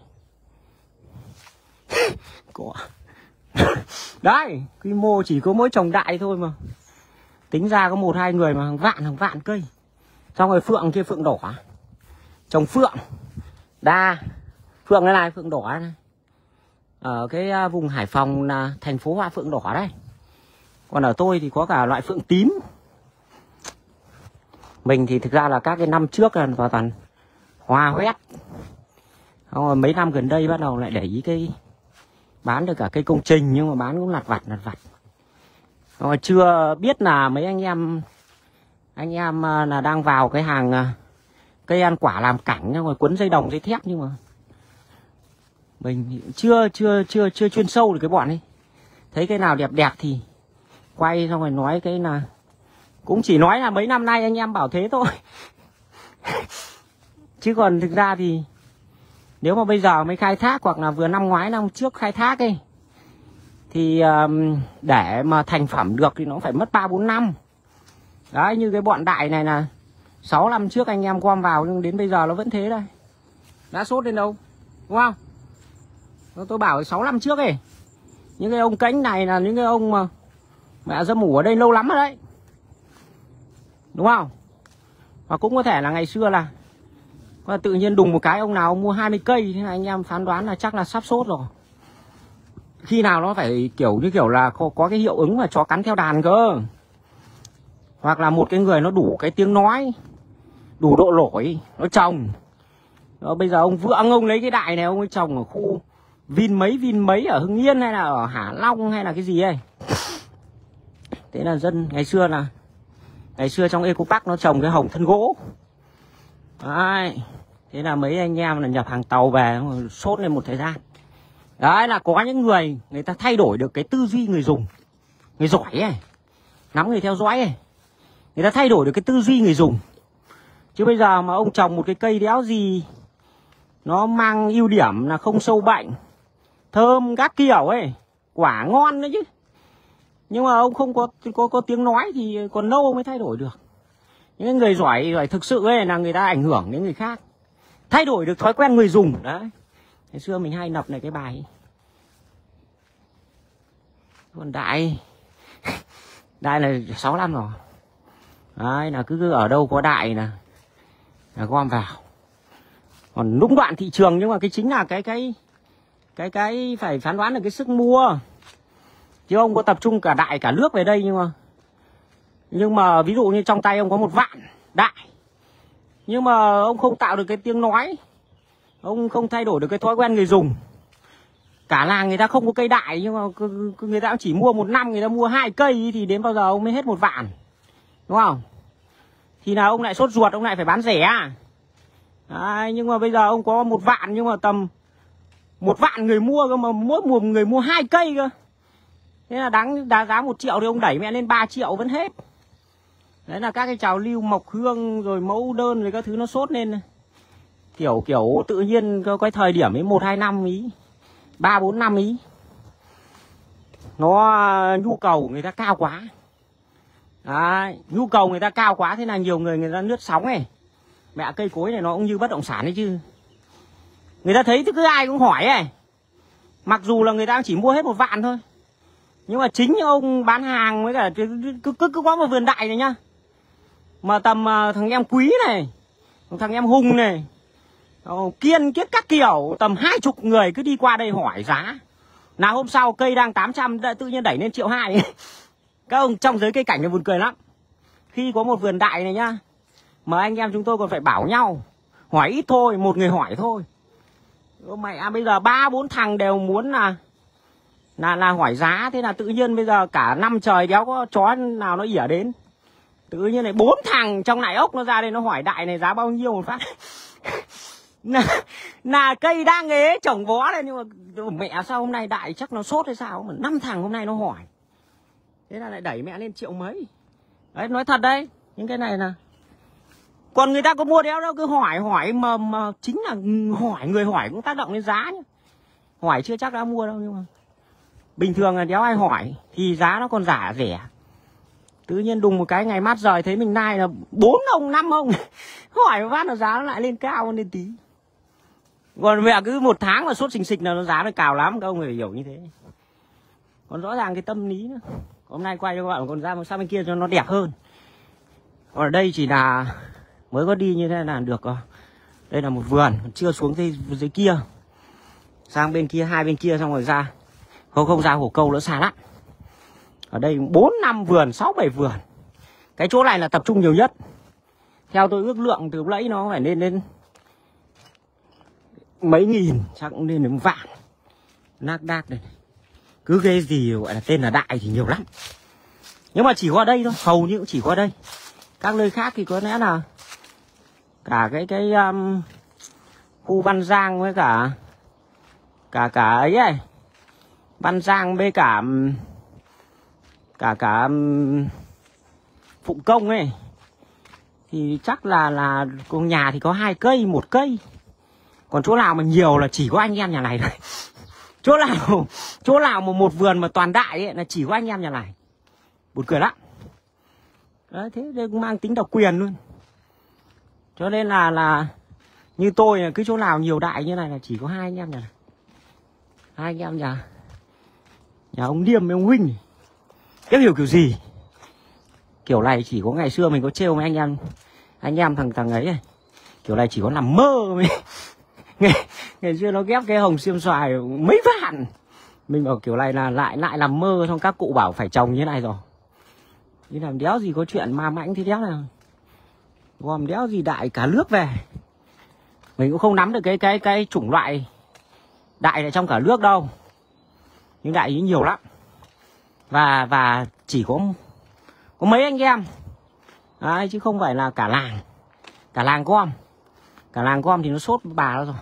Cọ. Đấy, quy mô chỉ có mỗi trồng đại thôi mà. Tính ra có một hai người mà hàng vạn hàng vạn cây. Xong rồi phượng kia, phượng đỏ. Trồng phượng đa. Phượng đây này, phượng đỏ này. Ở cái vùng Hải Phòng là thành phố hoa phượng đỏ đấy. Còn ở tôi thì có cả loại phượng tím. Mình thì thực ra là các cái năm trước là vào toàn hoa hoét. Xong rồi mấy năm gần đây bắt đầu lại để ý cái bán được cả cây công trình, nhưng mà bán cũng lặt vặt lặt vặt. Rồi chưa biết là mấy anh em anh em là đang vào cái hàng cây ăn quả làm cảnh rồi quấn dây đồng dây thép, nhưng mà mình chưa chưa chưa chưa chuyên sâu được cái bọn ấy. Thấy cái nào đẹp đẹp thì quay xong rồi nói cái là cũng chỉ nói là mấy năm nay anh em bảo thế thôi. Chứ còn thực ra thì nếu mà bây giờ mới khai thác, hoặc là vừa năm ngoái năm trước khai thác ấy, thì um, để mà thành phẩm được thì nó phải mất ba bốn năm. Đấy, như cái bọn đại này là sáu năm trước anh em gom vào nhưng đến bây giờ nó vẫn thế đây. Đã sốt đến đâu, đúng không? Tôi bảo sáu năm trước ấy. Những cái ông cánh này là những cái ông mà mẹ dâm mủ ở đây lâu lắm rồi đấy. Đúng không? Và cũng có thể là ngày xưa là và tự nhiên đùng một cái ông nào ông mua hai mươi cây, thế là anh em phán đoán là chắc là sắp sốt rồi. Khi nào nó phải kiểu như kiểu là có, có cái hiệu ứng mà chó cắn theo đàn cơ. Hoặc là một cái người nó đủ cái tiếng nói, đủ độ nổi, nó trồng. Đó, bây giờ ông Vượng ông lấy cái đại này ông ấy trồng ở khu Vin mấy Vin mấy ở Hưng Yên hay là ở Hạ Long hay là cái gì ấy. Thế là dân ngày xưa là ngày xưa trong Eco Park nó trồng cái hồng thân gỗ. Đấy. Thế là mấy anh em là nhập hàng tàu về sốt lên một thời gian. Đấy là có những người người ta thay đổi được cái tư duy người dùng, người giỏi ấy, nắm người theo dõi ấy. Người ta thay đổi được cái tư duy người dùng. Chứ bây giờ mà ông trồng một cái cây đéo gì nó mang ưu điểm là không sâu bệnh, thơm các kiểu ấy, quả ngon nữa chứ. Nhưng mà ông không có có có tiếng nói thì còn lâu mới thay đổi được. Những người giỏi giỏi thực sự ấy là người ta ảnh hưởng đến người khác, thay đổi được thói quen người dùng. Đấy. Ngày xưa mình hay nập này cái bài. Còn đại đại là sáu năm rồi. Đấy là cứ, cứ ở đâu có đại là, là gom vào. Còn lũng đoạn thị trường, nhưng mà cái chính là cái cái cái cái phải phán đoán được cái sức mua. Chứ ông có tập trung cả đại cả nước về đây nhưng mà nhưng mà ví dụ như trong tay ông có một vạn đại, nhưng mà ông không tạo được cái tiếng nói, ông không thay đổi được cái thói quen người dùng. Cả làng người ta không có cây đại nhưng mà người ta chỉ mua một năm người ta mua hai cây thì đến bao giờ ông mới hết một vạn, đúng không? Thì là ông lại sốt ruột, ông lại phải bán rẻ. Đấy, nhưng mà bây giờ ông có một vạn nhưng mà tầm một vạn người mua cơ, mà mỗi một người mua hai cây cơ. Thế là đáng giá giá một triệu thì ông đẩy mẹ lên ba triệu vẫn hết. Đấy là các cái trào lưu mộc hương rồi mẫu đơn rồi các thứ nó sốt lên. Kiểu kiểu tự nhiên có cái thời điểm ấy một hai năm ý, ba bốn năm ý. Nó nhu cầu người ta cao quá. Đấy, nhu cầu người ta cao quá thế là nhiều người người ta lướt sóng này. Mẹ cây cối này nó cũng như bất động sản ấy chứ. Người ta thấy cứ ai cũng hỏi ấy. Mặc dù là người ta chỉ mua hết một vạn thôi. Nhưng mà chính ông bán hàng với cả cứ cứ, cứ có một vườn đại này nhá. Mà tầm uh, thằng em Quý này, thằng em Hùng này, uh, Kiên Kiết các kiểu, tầm hai chục người cứ đi qua đây hỏi giá. Nào hôm sau cây đang tám trăm tự nhiên đẩy lên triệu hai. Các ông trong giới cây cảnh này buồn cười lắm. Khi có một vườn đại này nhá, mà anh em chúng tôi còn phải bảo nhau. Hỏi ít thôi, một người hỏi thôi. Mày à, bây giờ ba bốn thằng đều muốn là là là hỏi giá, thế là tự nhiên bây giờ cả năm trời đéo có chó nào nó ỉa đến. Tự nhiên này bốn thằng trong nại ốc nó ra đây nó hỏi đại này giá bao nhiêu một phát. là, là cây đang ế trồng vó đây, nhưng mà mẹ sao hôm nay đại chắc nó sốt hay sao mà năm thằng hôm nay nó hỏi. Thế là lại đẩy mẹ lên triệu mấy. Đấy, nói thật đấy, những cái này là còn người ta có mua đéo đâu, cứ hỏi hỏi mà, mà chính là hỏi, người hỏi cũng tác động lên giá nhá. Hỏi chưa chắc đã mua đâu, nhưng mà bình thường là đéo ai hỏi thì giá nó còn giả rẻ. Tự nhiên đùng một cái ngày mát rời thấy mình nai là bốn ông năm ông hỏi một phát là giá nó lại lên cao lên tí. Còn mẹ cứ một tháng mà sốt xình xịch là nó giá nó cao lắm, các ông phải hiểu như thế. Còn rõ ràng cái tâm lý nữa. Hôm nay quay cho các bạn còn ra một sang bên kia cho nó đẹp hơn. Còn ở đây chỉ là mới có đi như thế là được. Đây là một vườn, chưa xuống dưới, dưới kia. Sang bên kia, hai bên kia xong rồi ra. Không không ra Hồ Câu nữa xa lắm. Ở đây bốn năm vườn, sáu bảy vườn. Cái chỗ này là tập trung nhiều nhất. Theo tôi ước lượng từ lẫy nó phải lên đến mấy nghìn, chắc cũng lên đến vạn. Nác đác này. Cứ cái gì gọi là tên là đại thì nhiều lắm. Nhưng mà chỉ có ở đây thôi, hầu như cũng chỉ có ở đây. Các nơi khác thì có lẽ là cả cái cái um, khu Văn Giang với cả cả cả ấy ấy. Văn Giang với cả cả cả um, Phụng Công ấy thì chắc là là cùng nhà thì có hai cây, một cây. Còn chỗ nào mà nhiều là chỉ có anh em nhà này thôi. Chỗ nào chỗ nào mà một vườn mà toàn đại ấy là chỉ có anh em nhà này. Buồn cười lắm. Đấy, thế cũng mang tính độc quyền luôn. Cho nên là là như tôi cứ chỗ nào nhiều đại như này là chỉ có hai anh em nhà này. Hai anh em nhà nhà ông Điềm với ông Huynh. Cái hiểu kiểu gì? Kiểu này chỉ có ngày xưa mình có trêu với anh em anh em thằng thằng ấy này. Kiểu này chỉ có nằm mơ mới ngày, ngày xưa nó ghép cái hồng xiêm xoài mấy vạn. Mình bảo kiểu này là lại lại nằm mơ, xong các cụ bảo phải trồng như này rồi. Như làm đéo gì có chuyện ma mãnh thế đéo nào. Gom đéo gì đại cả nước về. Mình cũng không nắm được cái cái cái chủng loại đại này trong cả nước đâu. Nhưng đại ý nhiều lắm. Và và chỉ có có mấy anh em. Đấy, chứ không phải là cả làng. Cả làng gom. Cả làng gom thì nó sốt bà đó rồi.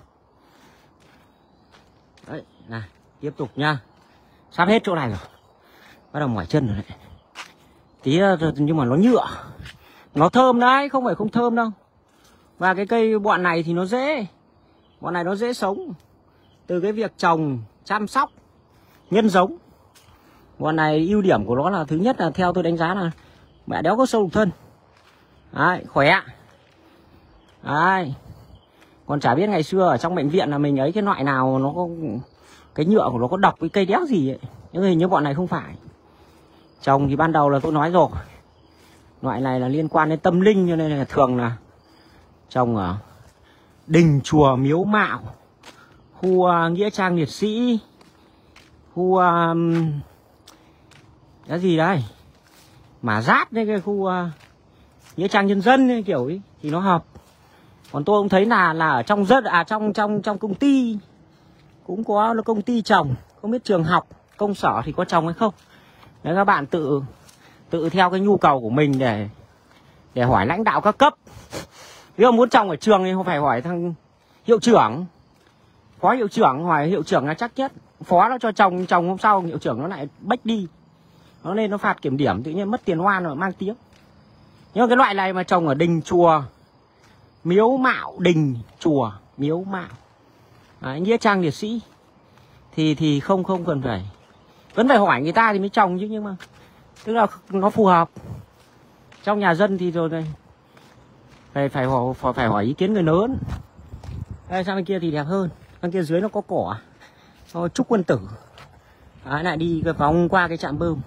Đấy, này, tiếp tục nha. Sắp hết chỗ này rồi. Bắt đầu mỏi chân rồi đấy. Tí nhưng mà nó nhựa. Nó thơm đấy, không phải không thơm đâu. Và cái cây bọn này thì nó dễ. Bọn này nó dễ sống. Từ cái việc trồng, chăm sóc, nhân giống. Bọn này ưu điểm của nó là thứ nhất là theo tôi đánh giá là mẹ đéo có sâu đục thân. Đấy, khỏe. Đấy. Còn chả biết ngày xưa ở trong bệnh viện là mình ấy cái loại nào nó có cái nhựa của nó có độc với cây đéo gì ấy. Nhưng hình như bọn này không phải. Trồng thì ban đầu là tôi nói rồi. Loại này là liên quan đến tâm linh, cho nên là thường là trồng ở đình chùa miếu mạo, khu uh, nghĩa trang liệt sĩ, khu uh, cái gì đấy mà giáp đấy, cái khu uh, nghĩa trang nhân dân ấy, kiểu ấy thì nó hợp. Còn tôi cũng thấy là là ở trong rất à trong trong trong công ty cũng có công ty trồng, không biết trường học công sở thì có trồng hay không. Đấy, các bạn tự tự theo cái nhu cầu của mình để để hỏi lãnh đạo các cấp. Nếu muốn trồng ở trường thì không phải hỏi thằng hiệu trưởng, phó hiệu trưởng, hỏi hiệu trưởng là chắc nhất. Phó nó cho trồng trồng hôm sau hiệu trưởng nó lại bách đi, nó lên nó phạt kiểm điểm, tự nhiên mất tiền oan rồi mang tiếng. Nhưng mà cái loại này mà trồng ở đình chùa miếu mạo, đình chùa miếu mạo, đấy, nghĩa trang liệt sĩ thì thì không không cần phải, vẫn phải hỏi người ta thì mới trồng chứ. Nhưng mà tức là nó phù hợp. Trong nhà dân thì rồi này phải phải hỏi phải, phải hỏi ý kiến người lớn. Đây, sang bên kia thì đẹp hơn. Bên kia dưới nó có cỏ, nó trúc quân tử. Đấy, lại đi cái vòng qua cái trạm bơm.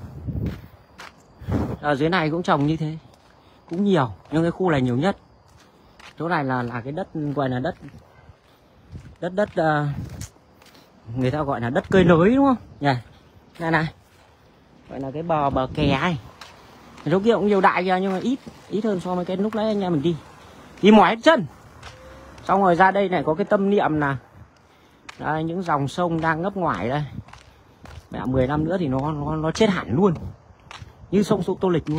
Ở dưới này cũng trồng như thế, cũng nhiều, nhưng cái khu này nhiều nhất. Chỗ này là là cái đất gọi là đất đất đất uh, người ta gọi là đất cơi nới đúng không nhỉ? Này này gọi là cái bờ bờ kè ấy. Lúc kia cũng nhiều đại kìa, nhưng mà ít ít hơn so với cái lúc nãy anh em mình đi đi mỏi hết chân. Xong rồi ra đây này có cái tâm niệm là đây, những dòng sông đang ngấp ngoài đây. Mẹ mười năm nữa thì nó nó nó chết hẳn luôn, như sông Sông Tô Lịch luôn.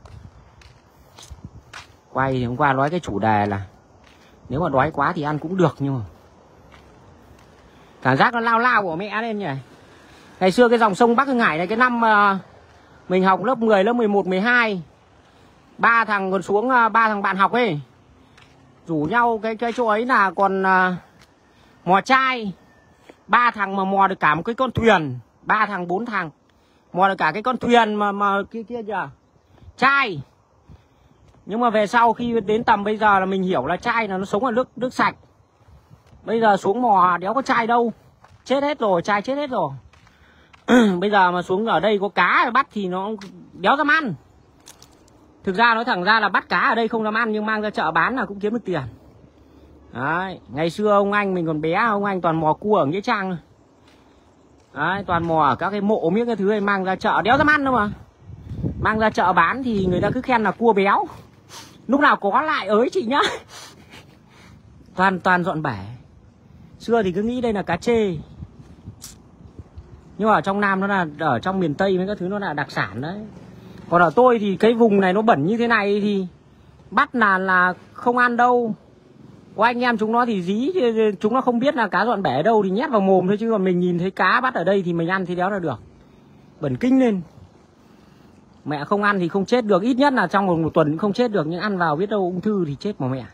Quay thì hôm qua nói cái chủ đề là nếu mà đói quá thì ăn cũng được, nhưng mà cảm giác nó lao lao của mẹ lên nhỉ. Ngày xưa cái dòng sông Bắc Hưng Hải này, cái năm uh, mình học lớp mười, lớp mười một, mười hai, ba thằng còn xuống, uh, ba thằng bạn học ấy rủ nhau cái cái chỗ ấy là còn uh, mò chai. Ba thằng mà mò được cả một cái con thuyền, ba thằng bốn thằng mò được cả cái con thuyền mà mà kia kia kìa, chai. Nhưng mà về sau khi đến tầm bây giờ là mình hiểu là chai là nó sống ở nước nước sạch. Bây giờ xuống mò đéo có chai đâu, chết hết rồi, chai chết hết rồi. Bây giờ mà xuống ở đây có cá bắt thì nó đéo dám ăn. Thực ra nói thẳng ra là bắt cá ở đây không dám ăn, nhưng mang ra chợ bán là cũng kiếm được tiền. Đấy, ngày xưa ông anh mình còn bé, ông anh toàn mò cua ở nghĩa trang thôi. Đấy, toàn mò ở các cái mộ miếng cái thứ này, mang ra chợ đéo dám ăn đâu mà. Mang ra chợ bán thì người ta cứ khen là cua béo. Lúc nào có lại ới chị nhá. Toàn toàn dọn bể. Xưa thì cứ nghĩ đây là cá chê, nhưng mà ở trong Nam nó là, ở trong miền Tây mấy các thứ nó là đặc sản đấy. Còn ở tôi thì cái vùng này nó bẩn như thế này thì bắt là là không ăn đâu. Có anh em chúng nó thì dí, chúng nó không biết là cá dọn bể ở đâu thì nhét vào mồm thôi, chứ còn mình nhìn thấy cá bắt ở đây thì mình ăn thì đéo là được. Bẩn kinh lên. Mẹ không ăn thì không chết được, ít nhất là trong một, một tuần cũng không chết được, nhưng ăn vào biết đâu ung thư thì chết mà mẹ.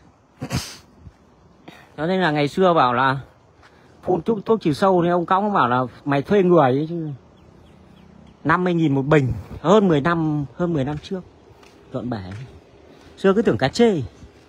Cho nên là ngày xưa bảo là phun thuốc, thuốc trừ sâu thì ông Cõng bảo là mày thuê người ấy chứ. năm mươi nghìn một bình, hơn mười năm, hơn mười năm trước. dọn bể. Xưa cứ tưởng cá chê.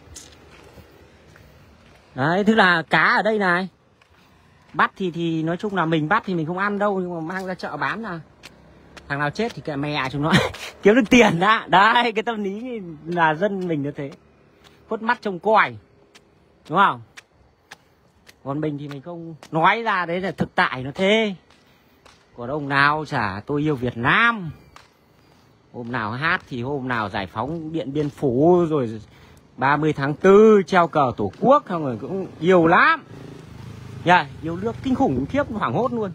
Đấy, tức là cá ở đây này. Bắt thì thì nói chung là mình bắt thì mình không ăn đâu, nhưng mà mang ra chợ bán là thằng nào chết thì kệ mẹ chúng nó kiếm được tiền đã. Đấy, cái tâm lý là dân mình như thế. Khuất mắt trông coi. Đúng không? Còn mình thì mình không nói ra, đấy là thực tại nó thế. Còn ông nào chả tôi yêu Việt Nam. Hôm nào hát thì hôm nào giải phóng Điện Biên Phủ, rồi ba mươi tháng tư treo cờ Tổ quốc, xong rồi cũng yêu lắm. Yeah, yêu nước kinh khủng khiếp, hoảng hốt luôn.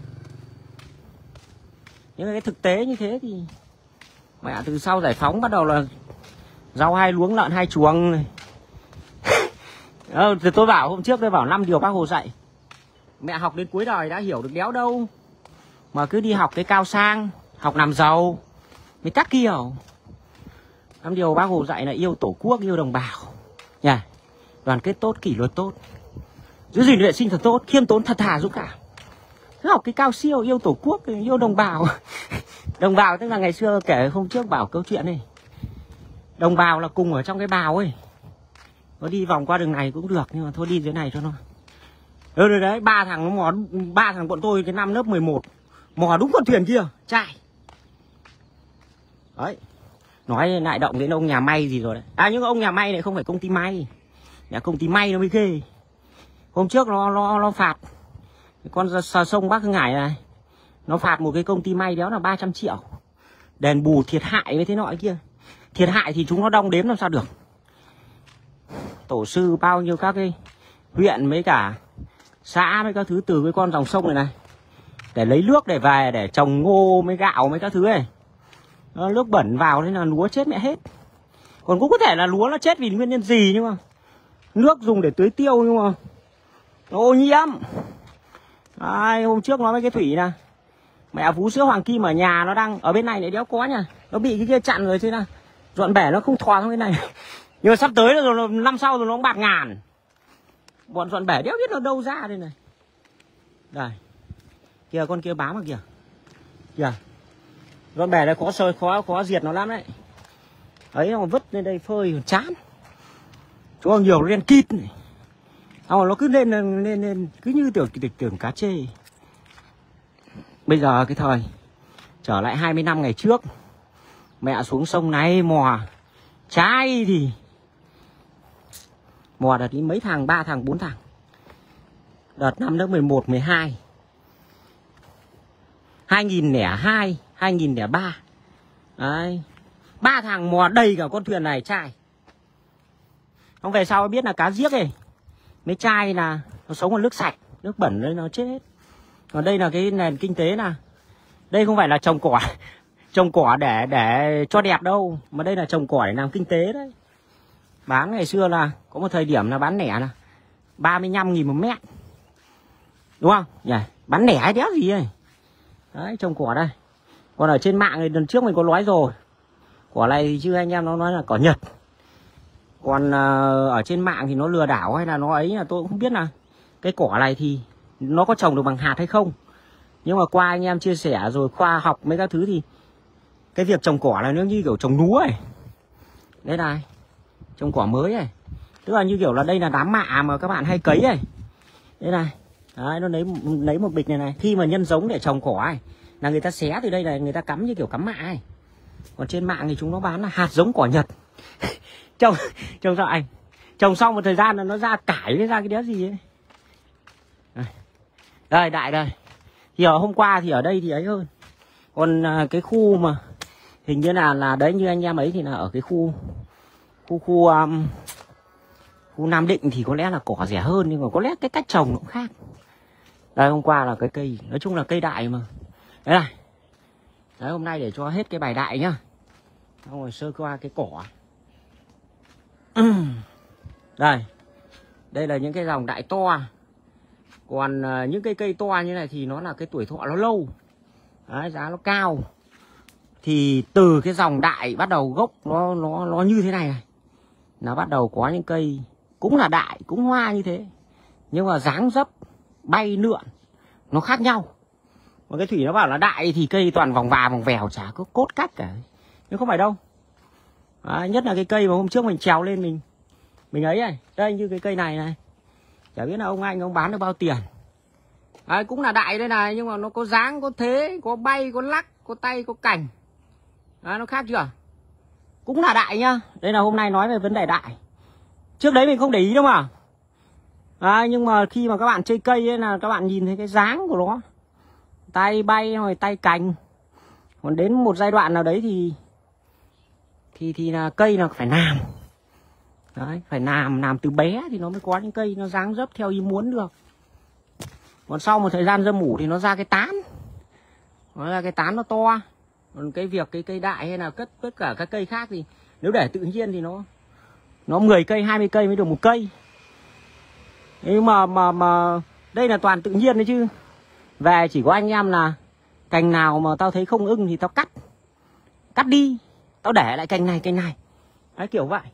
Nhưng cái thực tế như thế thì mẹ từ sau giải phóng bắt đầu là rau hai luống lợn hai chuồng này. Ờ, tôi bảo hôm trước tôi bảo năm điều Bác Hồ dạy. Mẹ học đến cuối đời đã hiểu được đéo đâu. Mà cứ đi học cái cao sang, học làm giàu mới cắt kiểu. Năm điều Bác Hồ dạy là yêu Tổ quốc, yêu đồng bào. Yeah. Đoàn kết tốt, kỷ luật tốt, giữ gìn vệ sinh thật tốt, khiêm tốn thật thà dũng cảm. Cứ học cái cao siêu, yêu Tổ quốc, yêu đồng bào. Đồng bào tức là ngày xưa kể hôm trước bảo câu chuyện này. Đồng bào là cùng ở trong cái bào ấy. Nó đi vòng qua đường này cũng được, nhưng mà thôi đi dưới này cho nó. Ừ đấy, đấy, ba thằng nó mò, ba thằng bọn tôi cái năm lớp mười một mò đúng con thuyền kia, trai. Đấy. Nói lại động đến ông nhà may gì rồi đấy. À nhưng ông nhà may này không phải công ty may. Nhà công ty may nó mới ghê. Hôm trước nó nó nó phạt con sờ sông Bắc Hưng Hải này. Nó phạt một cái công ty may đéo là ba trăm triệu. Đền bù thiệt hại với thế nọ kia. Thiệt hại thì chúng nó đong đếm làm sao được. Tổ sư bao nhiêu các cái huyện mấy cả xã mấy các thứ từ cái con dòng sông này này. Để lấy nước để về để trồng ngô mấy gạo mấy các thứ này. Nó nước bẩn vào nên là lúa chết mẹ hết. Còn cũng có thể là lúa nó chết vì nguyên nhân gì, nhưng mà nước dùng để tưới tiêu nhưng mà nó ô nhiễm. Đấy, hôm trước nói với cái Thủy nè, mẹ vú sữa Hoàng Kim ở nhà nó đang ở bên này lại đéo có nha. Nó bị cái kia chặn rồi thế là dọn bể nó không thò sang cái này. Nhưng mà sắp tới rồi, năm sau rồi nó cũng bạc ngàn. Bọn dọn bể đéo biết nó đâu ra đây này. Đây. Kìa con kia bám ở kìa. Kìa. Dọn bể này khó sơi, khó khó diệt nó lắm đấy. Ấy nó vứt lên đây phơi còn chán. Chúng nó nhiều nó đen kịt này. Nó cứ lên lên lên cứ như tưởng tưởng, tưởng cá chê. Bây giờ cái thời trở lại hai mươi năm ngày trước, mẹ xuống sông này mò trái thì mò đợt đi mấy thằng, ba thằng, bốn thằng. Đợt năm lớp mười một, mười hai. hai nghìn lẻ hai, hai nghìn lẻ ba. Đấy. Ba thằng mò đầy cả con thuyền này trai. Không về sau biết là cá giếc này. Mấy chai là nó sống ở nước sạch, nước bẩn đấy nó chết hết. Còn đây là cái nền kinh tế nè. Đây không phải là trồng cỏ, trồng cỏ để để cho đẹp đâu, mà đây là trồng cỏ để làm kinh tế đấy. Bán ngày xưa là có một thời điểm là bán lẻ là ba mươi lăm nghìn một mét. Đúng không? Yeah. Bán lẻ hay đéo gì ấy. Đấy, trồng cỏ đây. Còn ở trên mạng thì lần trước mình có nói rồi. Cỏ này thì chứ anh em nó nói là cỏ Nhật. Còn uh, ở trên mạng thì nó lừa đảo hay là nó ấy là tôi cũng không biết là cái cỏ này thì nó có trồng được bằng hạt hay không. Nhưng mà qua anh em chia sẻ rồi khoa học mấy các thứ thì cái việc trồng cỏ này nó như kiểu trồng lúa ấy. Đây này, trồng cỏ mới này. Tức là như kiểu là đây là đám mạ mà các bạn hay cấy này. Đây này. Đấy, nó lấy lấy một bịch này này. Khi mà nhân giống để trồng cỏ này là người ta xé từ đây là người ta cắm như kiểu cắm mạ này. Còn trên mạng thì chúng nó bán là hạt giống cỏ Nhật. Trồng trồng sao anh? Trồng xong một thời gian là nó ra cải với ra cái đéo gì ấy. Đây, đây đại đây. Thì ở hôm qua thì ở đây thì ấy hơn. Còn à, cái khu mà hình như là là đấy như anh em ấy thì là ở cái khu khu khu um, khu Nam Định thì có lẽ là cỏ rẻ hơn, nhưng mà có lẽ cái cách trồng nó cũng khác. Đây hôm qua là cái cây, nói chung là cây đại mà. Đấy này. Đấy hôm nay để cho hết cái bài đại nhá. Xong rồi sơ qua cái cỏ. Đây. Đây là những cái dòng đại to. Còn uh, những cây cây to như này thì nó là cái tuổi thọ nó lâu. Đấy, giá nó cao. Thì từ cái dòng đại bắt đầu gốc nó nó nó như thế này này. Nó bắt đầu có những cây cũng là đại, cũng hoa như thế. Nhưng mà dáng dấp, bay lượn nó khác nhau. Mà cái Thủy nó bảo là đại thì cây toàn vòng và vòng vèo, chả có cốt cách cả. Nhưng không phải đâu. Đấy, nhất là cái cây mà hôm trước mình trèo lên mình mình ấy này, đây như cái cây này này, chả biết là ông anh ông bán được bao tiền. Đấy, cũng là đại đây này, nhưng mà nó có dáng, có thế, có bay, có lắc, có tay, có cành. Đấy, nó khác chưa? Cũng là đại nhá. Đây là hôm nay nói về vấn đề đại. Trước đấy mình không để ý đâu mà. Đấy, nhưng mà khi mà các bạn chơi cây ấy là các bạn nhìn thấy cái dáng của nó, tay bay rồi tay cành. Còn đến một giai đoạn nào đấy thì thì thì là cây là phải làm. Đấy, phải làm làm từ bé thì nó mới có những cây nó dáng dấp theo ý muốn được. Còn sau một thời gian dâm ủ thì nó ra cái tán, nó ra cái tán nó to. Còn cái việc cái cây đại hay là cất tất cả các cây khác thì nếu để tự nhiên thì nó nó mười cây hai mươi cây mới được một cây. Nhưng mà mà mà đây là toàn tự nhiên đấy chứ. Về chỉ có anh em là cành nào mà tao thấy không ưng thì tao cắt, cắt đi, tao để lại cành này cành này. Đấy, kiểu vậy.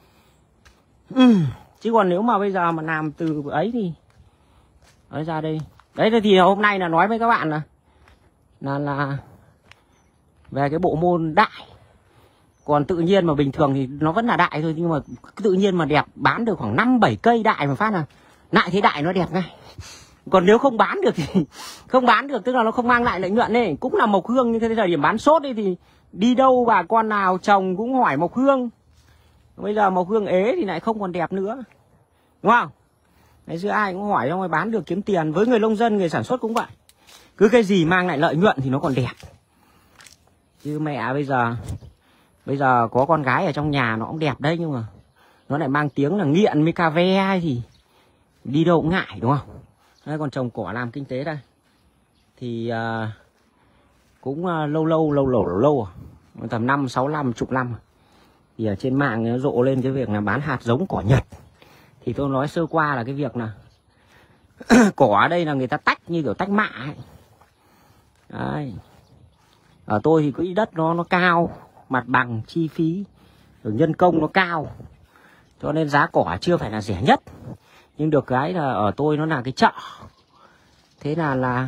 Ừ. Chứ còn nếu mà bây giờ mà làm từ ấy thì đấy, ra đây. Đấy thì hôm nay là nói với các bạn là là là về cái bộ môn đại. Còn tự nhiên mà bình thường thì nó vẫn là đại thôi, nhưng mà tự nhiên mà đẹp bán được khoảng năm bảy cây đại mà phát là lại thấy đại nó đẹp ngay. Còn nếu không bán được thì không bán được, tức là nó không mang lại lợi nhuận ấy. Cũng là mộc hương như thế, thời điểm bán sốt ấy thì đi đâu bà con nào trồng cũng hỏi mộc hương. Bây giờ mộc hương ế thì lại không còn đẹp nữa, đúng không? Ngày xưa ai cũng hỏi xong rồi bán được kiếm tiền. Với người nông dân, người sản xuất cũng vậy. Cứ cái gì mang lại lợi nhuận thì nó còn đẹp. Chứ mẹ bây giờ Bây giờ có con gái ở trong nhà nó cũng đẹp đấy, nhưng mà nó lại mang tiếng là nghiện với cà ve hay thì đi đâu cũng ngại, đúng không? Đấy, còn trồng cỏ làm kinh tế đây thì uh, cũng uh, lâu lâu lâu lâu lâu à. Tầm năm sáu năm chục năm thì ở trên mạng nó rộ lên cái việc là bán hạt giống cỏ Nhật. Thì tôi nói sơ qua là cái việc là cỏ ở đây là người ta tách như kiểu tách mạ ấy. Đấy. Ở tôi thì quỹ đất nó nó cao, mặt bằng chi phí rồi nhân công nó cao, cho nên giá cỏ chưa phải là rẻ nhất. Nhưng được cái là ở tôi nó là cái chợ, thế là là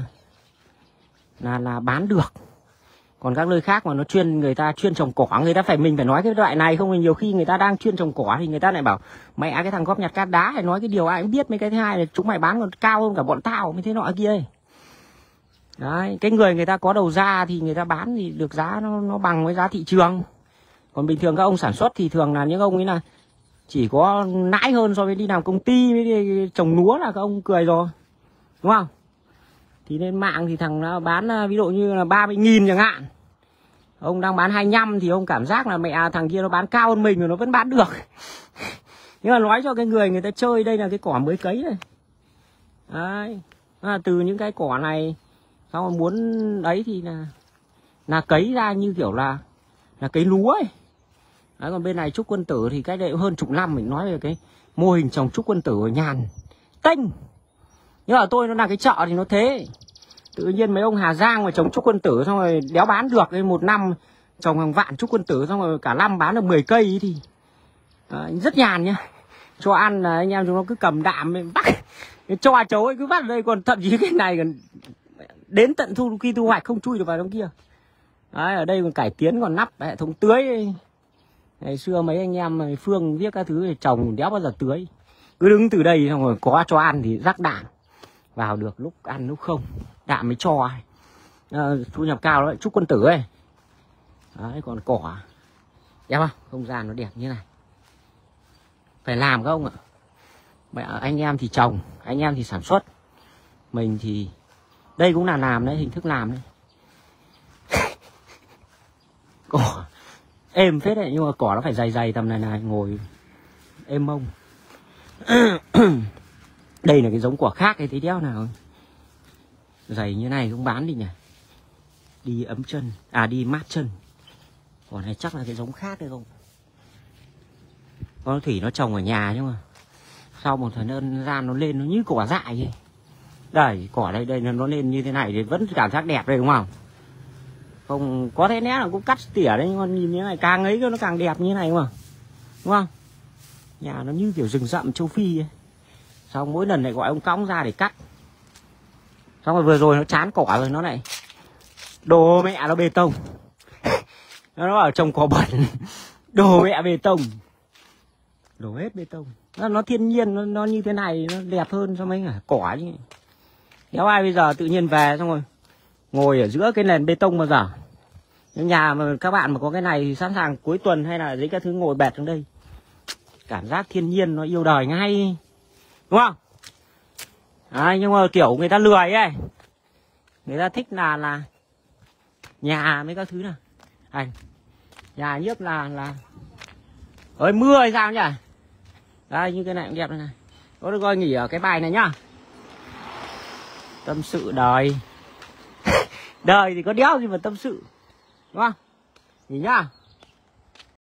là là bán được. Còn các nơi khác mà nó chuyên, người ta chuyên trồng cỏ, người ta phải mình phải nói cái loại này, không thì nhiều khi người ta đang chuyên trồng cỏ thì người ta lại bảo mẹ cái thằng góp nhặt cát đá hay nói cái điều ai cũng biết. Mấy cái thứ hai là chúng mày bán còn cao hơn cả bọn tao mới thế nọ kia ấy. Đấy, cái người người ta có đầu ra thì người ta bán thì được giá nó nó bằng với giá thị trường. Còn bình thường các ông sản xuất thì thường là những ông ấy là chỉ có lãi hơn so với đi làm công ty với đi trồng lúa là các ông cười rồi, đúng không? Thì lên mạng thì thằng nó bán ví dụ như là ba mươi nghìn chẳng hạn, ông đang bán hai mươi lăm thì ông cảm giác là mẹ thằng kia nó bán cao hơn mình rồi nó vẫn bán được. Nhưng mà nói cho cái người người ta chơi, đây là cái cỏ mới cấy này. Đấy, à, từ những cái cỏ này xong rồi muốn ấy thì là là cấy ra như kiểu là là cấy lúa ấy. Đấy, còn bên này trúc quân tử thì cách đây cũng hơn chục năm mình nói về cái mô hình trồng trúc quân tử ở nhàn tênh. Nhưng mà tôi nó là cái chợ thì nó thế. Tự nhiên mấy ông Hà Giang mà trồng trúc quân tử xong rồi đéo bán được, cái một năm trồng hàng vạn trúc quân tử xong rồi cả năm bán được mười cây thì à, rất nhàn nhá. Cho ăn là anh em chúng nó cứ cầm đạm bắt cho chấu ấy cứ bắt ở đây, còn thậm chí cái này còn đến tận thu khi thu hoạch không chui được vào trong kia. Đấy, ở đây còn cải tiến, còn nắp hệ thống tưới ấy. Ngày xưa mấy anh em Phương viết các thứ thì trồng đéo bao giờ tưới, cứ đứng từ đây xong rồi có cho ăn thì rắc đạm vào được, lúc ăn lúc không đạm mới cho. À, thu nhập cao đấy, trúc quân tử ấy. Đấy, còn cỏ đẹp không? Không gian nó đẹp như này. Phải làm không ạ? Mẹ, anh em thì trồng, anh em thì sản xuất, mình thì đây cũng là làm đấy, hình thức làm đấy. Cỏ êm phết đấy, nhưng mà cỏ nó phải dày dày tầm này này, ngồi êm mông. Đây là cái giống quả khác cái tí đéo nào dày như này cũng bán đi nhỉ, đi ấm chân, à đi mát chân. Quả này chắc là cái giống khác hay không. Con Thủy nó trồng ở nhà nhưng mà sau một thời gian nó lên nó như quả dại ấy. Đây cỏ đây đây nó lên như thế này thì vẫn cảm giác đẹp đây, đúng không? Không có thế nét là cũng cắt tỉa đấy, nhưng mà nhìn như này càng ấy nó càng đẹp như thế này, đúng không? Đúng không? Nhà nó như kiểu rừng rậm châu Phi ấy. Xong mỗi lần lại gọi ông cõng ra để cắt. Xong rồi vừa rồi nó chán cỏ rồi nó lại đồ mẹ nó bê tông. Nó bảo trồng cỏ bẩn. Đổ mẹ bê tông, đổ hết bê tông. Nó, nó thiên nhiên, nó, nó như thế này nó đẹp hơn so với cả cỏ chứ. Nếu ai bây giờ tự nhiên về xong rồi ngồi ở giữa cái nền bê tông bao giờ. Những nhà mà các bạn mà có cái này thì sẵn sàng cuối tuần hay là giấy các thứ ngồi bẹt trong đây. Cảm giác thiên nhiên nó yêu đời ngay, đúng không? Đấy, nhưng mà kiểu người ta lười ấy, người ta thích là là nhà mấy các thứ nào. Này, nhà nhiếp là là ơi mưa hay sao nhỉ? Đây như cái này cũng đẹp đây này. Có được coi nghỉ ở cái bài này nhá. Tâm sự đời. Đời thì có đéo gì mà tâm sự, đúng không? Nghỉ nhá.